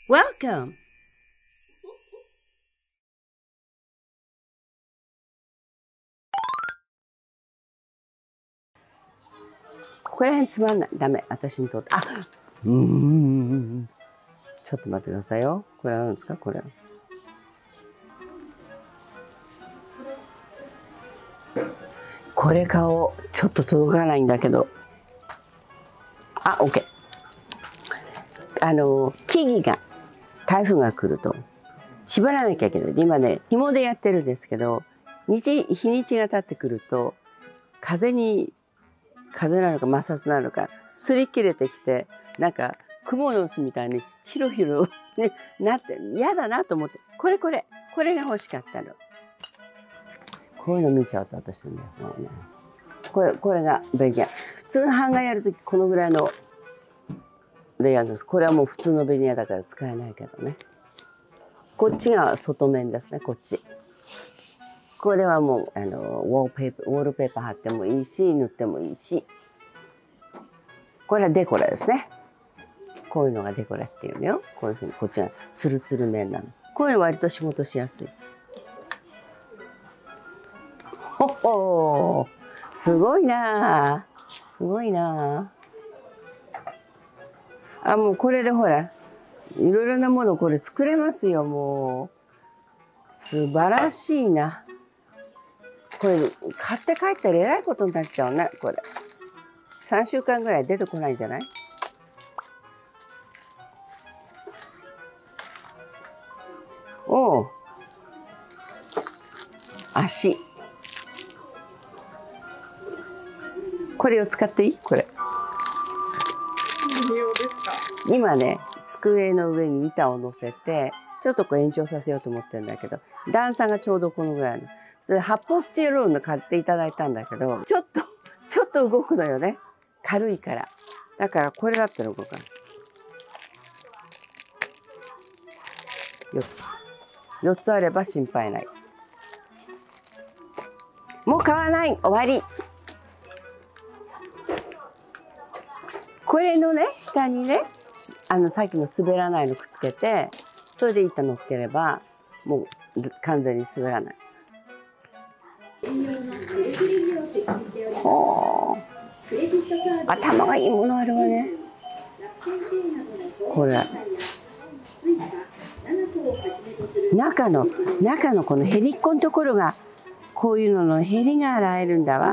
Welcome! ここら辺つまんない。ダメ。私にとって。あ、ちょっと待ってくださいよ。これは何ですかこれ。これ買おう。ちょっと届かないんだけど。あ、OK。木々が、台風が来ると、縛らなきゃいけない。今ね、紐でやってるんですけど、日にちが経ってくると、風なのか摩擦なのか、擦り切れてきて、なんか、蜘蛛の巣みたいに、ヒロヒロ、ね、なって、嫌だなと思って、これが欲しかったの。こういうの見ちゃうと私ね、もうね。これがベニヤ。普通版画やるときこのぐらいのでやるんです。これはもう普通のベニヤだから使えないけどね。こっちが外面ですね、こっち。これはもうウォールペーパー貼ってもいいし、塗ってもいいし。これはデコレですね。こういうのがデコレっていうのよ。こういうふうにこっちがツルツル面なの。こういうの割と仕事しやすい。ほほー。すごいなぁ。すごいなぁ。あ、もうこれでほら、いろいろなものこれ作れますよ、もう。素晴らしいな。これ、買って帰ったらえらいことになっちゃうね、これ。3週間ぐらい出てこないんじゃない？おう。足。これを使っていい？これ。今ね、机の上に板を乗せて、ちょっとこう延長させようと思ってるんだけど、段差がちょうどこのぐらいの。それ発泡スチロールの買っていただいたんだけど、ちょっと動くのよね。軽いから。だからこれだったら動かない。4つ。4つあれば心配ない。もう買わない。終わり。これのね、下にね、さっきの滑らないのくっつけて、それで板乗っければ、もう完全に滑らない。ほー。頭がいいものあるわね。これ。中のこのへりっこのところが、こういうののへりが洗えるんだわ。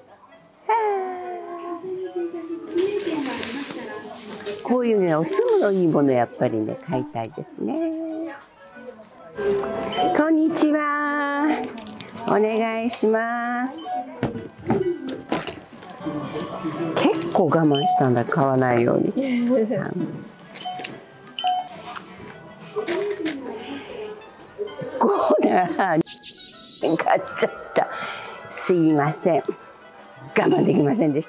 こういうね、おつむのいいものやっぱりね、買いたいですね。こんにちは。お願いします。結構我慢したんだ、買わないように。これ買っちゃった。すいません。我慢できませんでした。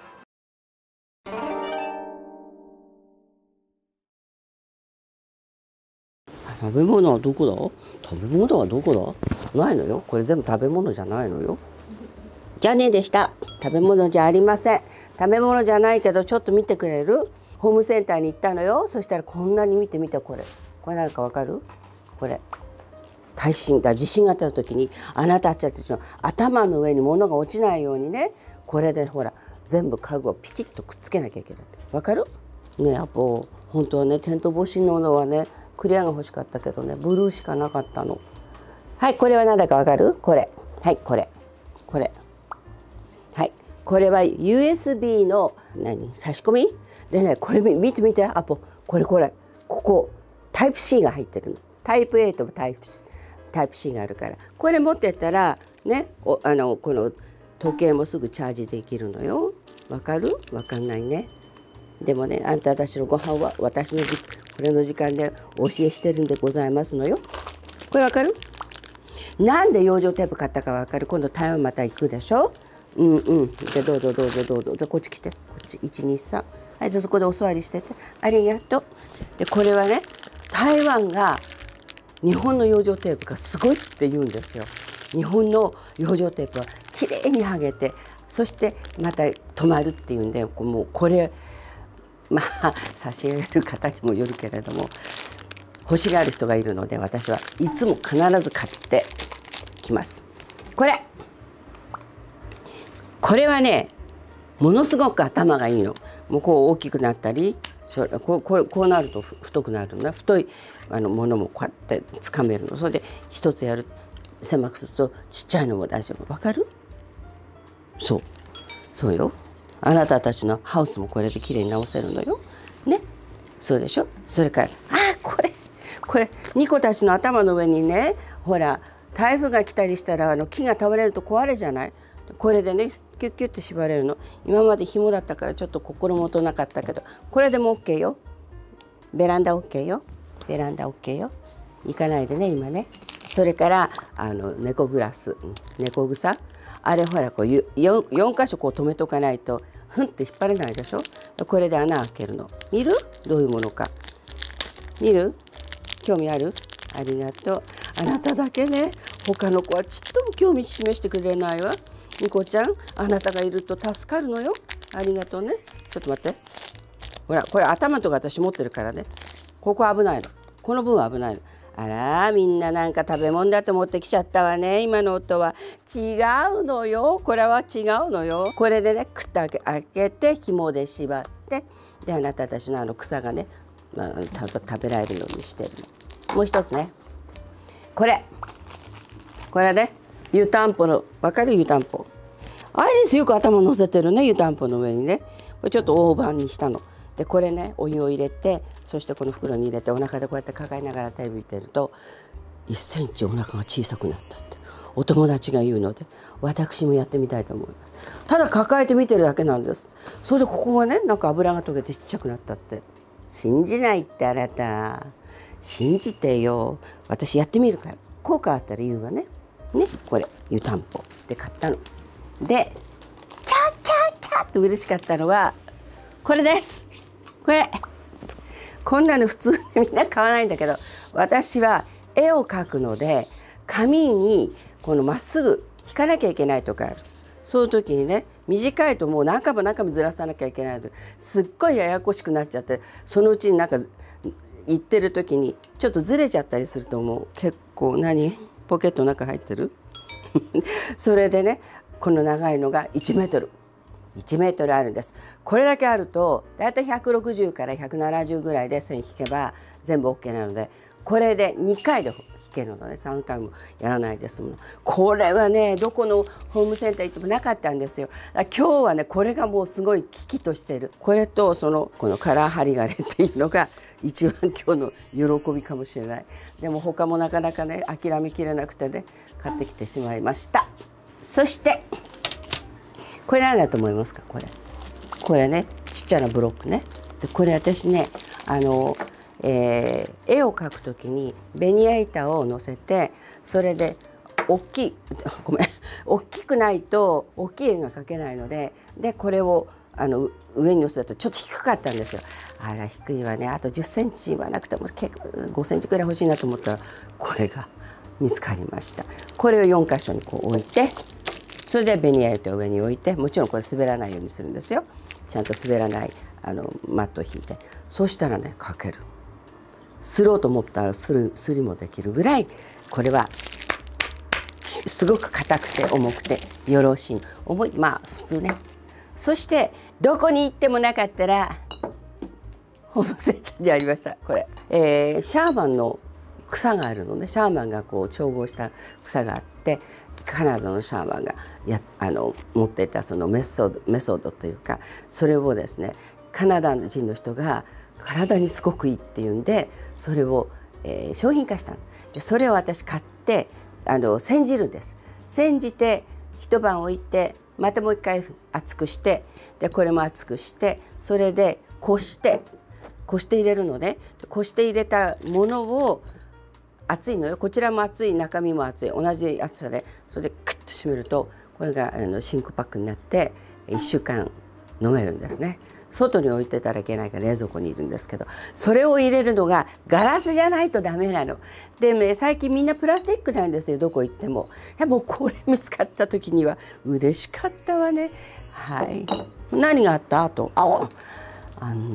食べ物はどこだ？食べ物はどこだ？ないのよ。これ全部食べ物じゃないのよ。じゃあねでした。食べ物じゃありません。食べ物じゃないけどちょっと見てくれる？ホームセンターに行ったのよ。そしたらこんなに見てこれ。これ何かわかる？これ。地震があった時にあなたたちの頭の上に物が落ちないようにね、これでほら全部家具をピチッとくっつけなきゃいけない。わかる？ね、やっぱ本当はね、テント防止のはね、クリアが欲しかったけどね、ブルーしかなかったの。はい、これは何だかわかる？これ。はい、これ。はい、これは USB の差し込みでね、これ見てあ、これここタイプ C が入ってるの。タイプ A とタイプ C があるから、これ持ってったらね、この時計もすぐチャージできるのよ。わかる？わかんないね。でもね、あんた私のご飯は私のこれの時間でお教えしてるんでございますのよ。これわかる？なんで養生テープ買ったかわかる？今度台湾また行くでしょ。じゃあどうぞ。じゃあこっち来て。こっち1、2、3。はい、じゃあそこでお座りしてて。ありがとう。でこれはね、台湾が日本の養生テープがすごいって言うんですよ。日本の養生テープはきれいに剥げて、そしてまた止まるっていうんで、もうこれまあ差し入れる方にもよるけれども、欲しがる人がいるので、私はいつも必ず買ってきます。これはね、ものすごく頭がいいの。もうこう大きくなったり、こうなると太くなるのね。太いものもこうやってつかめるの。それで一つやる、狭くするとちっちゃいのも大丈夫。わかる？そうよ。あなたたちのハウスもこれできれいに直せるのよ。ね、そうでしょ。それからこれニコたちの頭の上にね、ほら台風が来たりしたら木が倒れると壊れるじゃない。これでねキュッキュッて縛れるの。今まで紐だったからちょっと心もとなかったけど、これでも OK よ。ベランダ OK よ。ベランダ OK よ。行かないでね今ね。それから猫グラス、猫草、あれほらこう 4箇所こう止めとかないとふんって引っ張れないでしょ。これで穴開けるの。見る？どういうものか見る？興味ある？ありがとう。あなただけね、他の子はちっとも興味示してくれないわ。ニコちゃん、あなたがいると助かるのよ。ありがとうね。ちょっと待って。ほら、これ頭とか私持ってるからね。ここ危ないの。この分は危ないの。あら、みんななんか食べ物だと持ってきちゃったわね。今の音は違うのよ。これは違うのよ。これでね、くって開けて紐で縛って、であなたたちの草がね、ちゃんと食べられるようにしてるの。もう一つね。これね、湯たんぽの、わかる？湯たんぽ。アイリスよく頭乗せてるね、湯たんぽの上にね。これちょっと大判にしたの。でこれね、お湯を入れて、そしてこの袋に入れてお腹でこうやって抱えながらテレビ見てると1センチお腹が小さくなったってお友達が言うので、私もやってみたいと思います。ただ抱えて見てるだけなんです。それでここがね、なんか油が溶けてちっちゃくなったって。信じないってあなた。信じてよ。私やってみるから。効果あったら言うわね。ね、これ湯たんぽで買ったの。でキャーキャーキャーと嬉しかったのはこれです。こんなの普通にみんな買わないんだけど、私は絵を描くので紙にこのまっすぐ引かなきゃいけないとかある。そういう時にね、短いともう何回もずらさなきゃいけないとすっごいややこしくなっちゃって、そのうちになんか行ってる時にちょっとずれちゃったりすると、もう結構ポケットの中入ってるそれでね、この長いのが1メートルあるんです。これだけあるとだいたい160から170ぐらいで線引けば全部 OK なので、これで2回で引けるので3回もやらないですもの。これはね、どこのホームセンター行ってもなかったんですよ。今日はね、これがもうすごい危機としてる。これとこのカラー針金っていうのが一番今日の喜びかもしれない。でも他もなかなかね、諦めきれなくてね、買ってきてしまいました。そしてこれ何だと思いますか？これね、ちっちゃなブロックね。でこれ私ね、絵を描くときにベニヤ板を乗せて、それで大きくないと大きい絵が描けないので、これを上に乗せたとちょっと低かったんですよ。あら低いわね。あと10センチはなくても結構5センチくらい欲しいなと思ったら、これが見つかりました。これを4箇所にこう置いて、それでベニヤ板を上に置いて、もちろんこれ滑らないようにするんですよ。ちゃんと滑らないマットを引いて、そうしたらね、描ける。すろうと思ったらすりもできるぐらい、これはすごく硬くて重くてよろしい。まあ普通ね。そしてどこに行ってもなかったらホームセンターにありました。これ、シャーマンの草があるので、シャーマンがこう調合した草があって、カナダのシャーマンが持っていたそのメソッドというか、それをですね、カナダ人の人が体にすごくいいっていうんで、それを、商品化したの。でそれを私買って煎じるんです。煎じて一晩置いて、またもう一回熱くして、でこれも熱くして、それでこして入れるので、こして入れたものを熱いのよ。こちらも熱い、中身も熱い、同じ熱さで、それでクッと締めると、これが真空パックになって1週間飲めるんですね。外に置いてたらいけないから冷蔵庫にいるんですけど、それを入れるのがガラスじゃないとダメなので、ね、最近みんなプラスチックなんですよ、どこ行っても。もうこれ見つかった時には嬉しかったわね。はい。何があった？あんな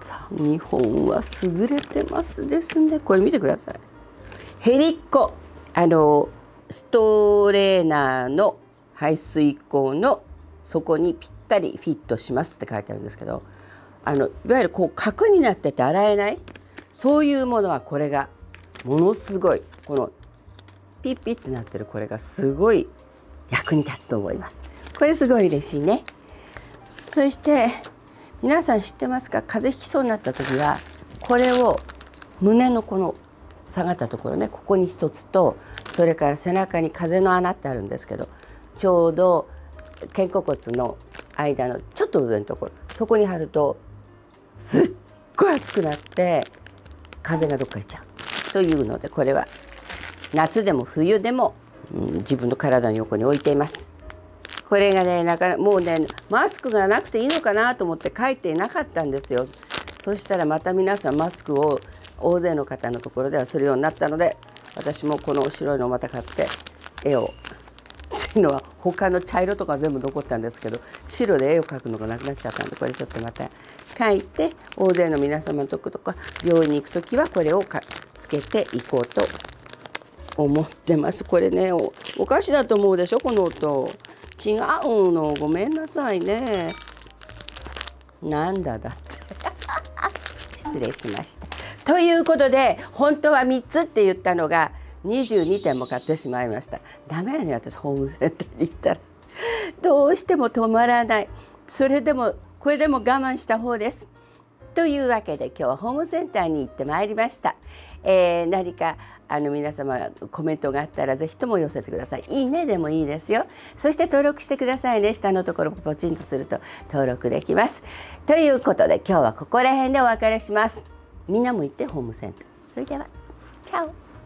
さあ日本は優れてますですね。これ見てください。ヘリコストレーナーの排水口の底にぴったりフィットしますって書いてあるんですけど、いわゆるこう角になってて洗えないそういうものはこれがものすごいこのピッピッってなってるこれがすごい役に立つと思います。これすごい嬉しいね。そして皆さん知ってますか？風邪ひきそうになった時はこれを胸のこの下がったところね、ここに一つと、それから背中に風の穴ってあるんですけど、ちょうど肩甲骨の間のちょっと上のところ、そこに貼るとすっごい熱くなって風がどっか行っちゃうというので、これは夏でも冬でも、自分の体の横に置いています。これがね、もうねマスクがなくていいのかなと思って書いていなかったんですよ。そしたらまた皆さんマスクを大勢の方のところではするようになったので、私もこの白いのをまた買って絵をっていうのは他の茶色とか全部残ったんですけど、白で絵を描くのがなくなっちゃったんで、これちょっとまた描いて、大勢の皆様のとことか病院に行く時はこれをつけていこうと思ってます。これね お菓子だと思うでしょ、この音。違うの、ごめんなさいね。なんだって失礼しました。ということで本当は3つって言ったのが22点も買ってしまいました。ダメなのよ、私ホームセンターに行ったらどうしても止まらない。それでもこれでも我慢した方です。というわけで今日はホームセンターに行ってまいりました。何か皆様コメントがあったらぜひとも寄せてください。いいねでもいいですよ。そして登録してくださいね。下のところポチンとすると登録できます。ということで今日はここら辺でお別れします。みんなも行ってホームセンター。それではチャオ。